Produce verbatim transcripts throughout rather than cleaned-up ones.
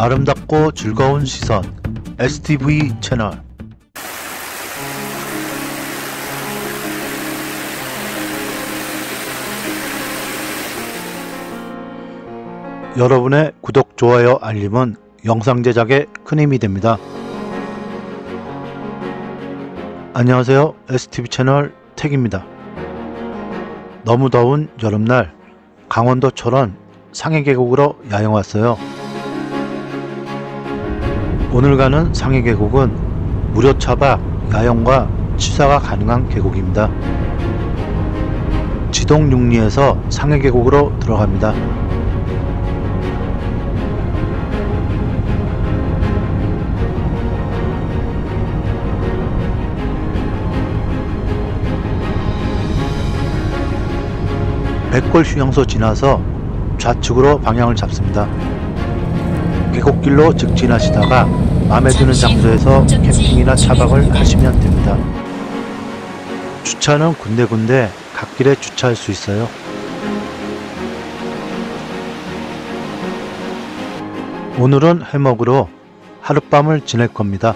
아름답고 즐거운 시선 에스티브이 채널. 여러분의 구독, 좋아요, 알림은 영상 제작에 큰 힘이 됩니다. 안녕하세요, 에스티브이 채널 택입니다. 너무 더운 여름날 강원도 철원 상해계곡으로 야영 왔어요. 오늘 가는 상해계곡은 무료 차박, 야영과 취사가 가능한 계곡입니다. 지동육리에서 상해계곡으로 들어갑니다. 백골 휴양소 지나서 좌측으로 방향을 잡습니다. 계곡길로 직진하시다가 마음에 드는 장소에서 캠핑이나 차박을 하시면 됩니다. 주차는 군데군데 갓길에 주차할 수 있어요. 오늘은 해먹으로 하룻밤을 지낼 겁니다.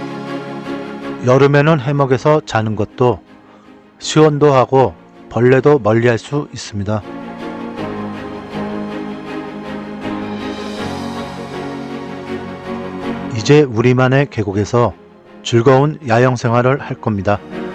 여름에는 해먹에서 자는 것도 시원도 하고 벌레도 멀리할 수 있습니다. 이제 우리만의 계곡에서 즐거운 야영 생활을 할 겁니다.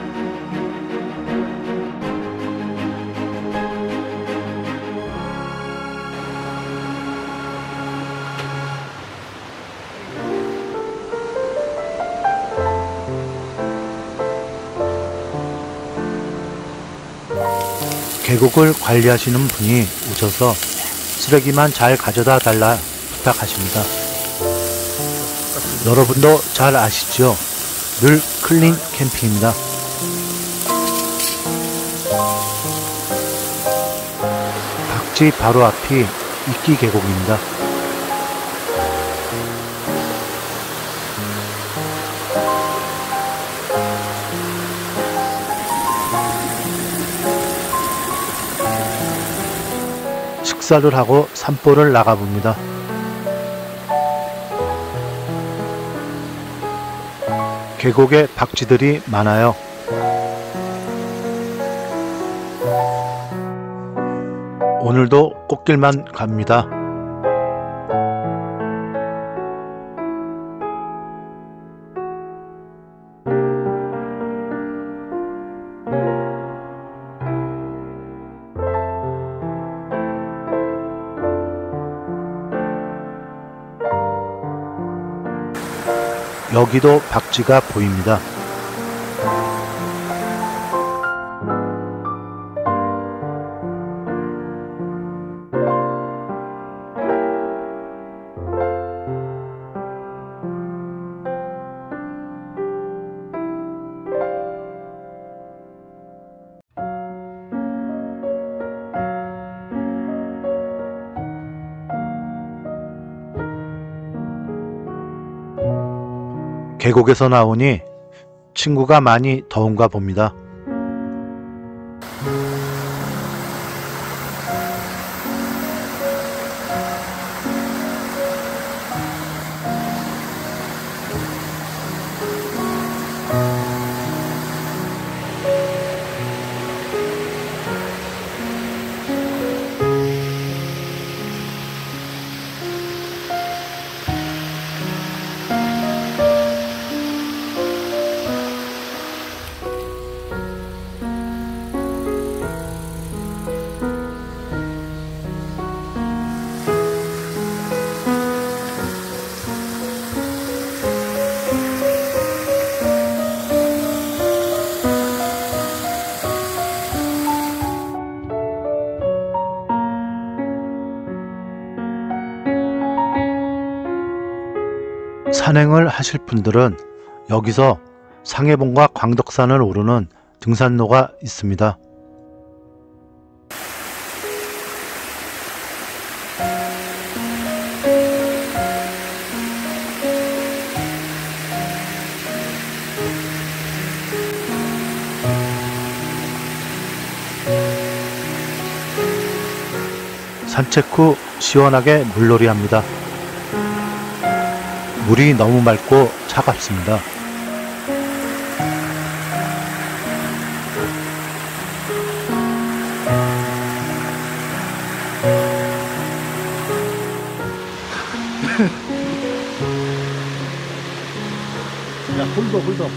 계곡을 관리하시는 분이 오셔서 쓰레기만 잘 가져다 달라 부탁하십니다. 여러분도 잘 아시죠? 늘 클린 캠핑입니다. 박지 바로 앞이 이끼 계곡입니다. 식사를 하고 산보를 나가봅니다. 계곡에 박쥐들이 많아요. 오늘도 꽃길만 갑니다. 여기도 박쥐가 보입니다. 계곡에서 나오니 친구가 많이 더운가 봅니다. 산행을 하실 분들은 여기서 상해봉과 광덕산을 오르는 등산로가 있습니다. 산책 후 시원하게 물놀이 합니다. 물이 너무 맑고 차갑습니다. 야, 홀더, 홀더.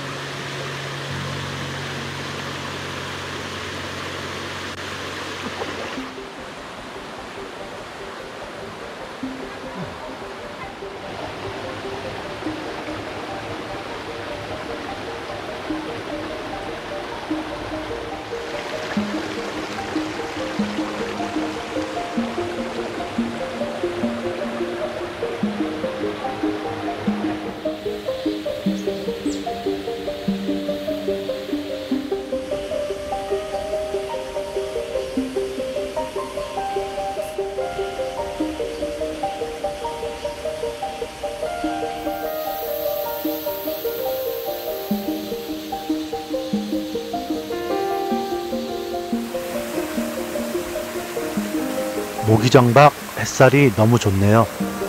모기장박 햇살이 너무 좋네요.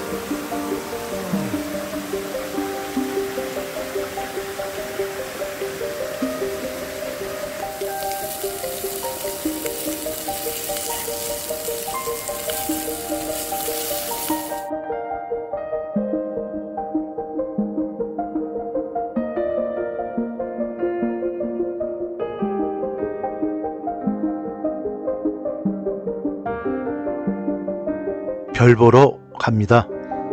별 보러 갑니다.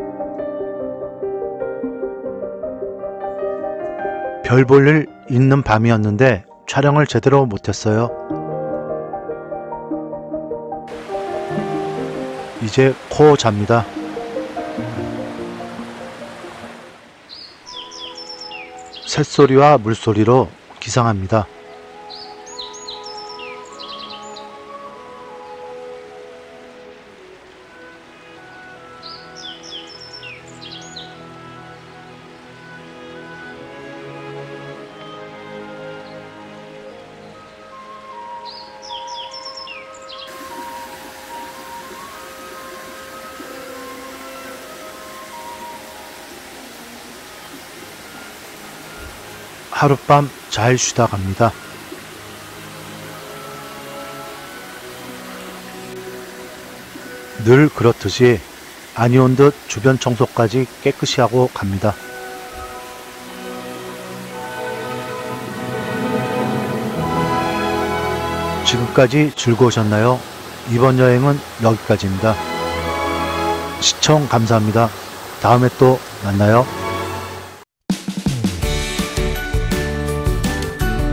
별 볼 일 있는 밤이었는데 촬영을 제대로 못했어요. 이제 코 잡니다. 새소리와 물소리로 기상합니다. 하룻밤 잘 쉬다 갑니다. 늘 그렇듯이 아니온 듯 주변 청소까지 깨끗이 하고 갑니다. 지금까지 즐거우셨나요? 이번 여행은 여기까지입니다. 시청 감사합니다. 다음에 또 만나요.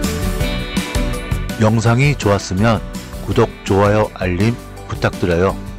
영상이 좋았으면 구독, 좋아요, 알림 부탁드려요.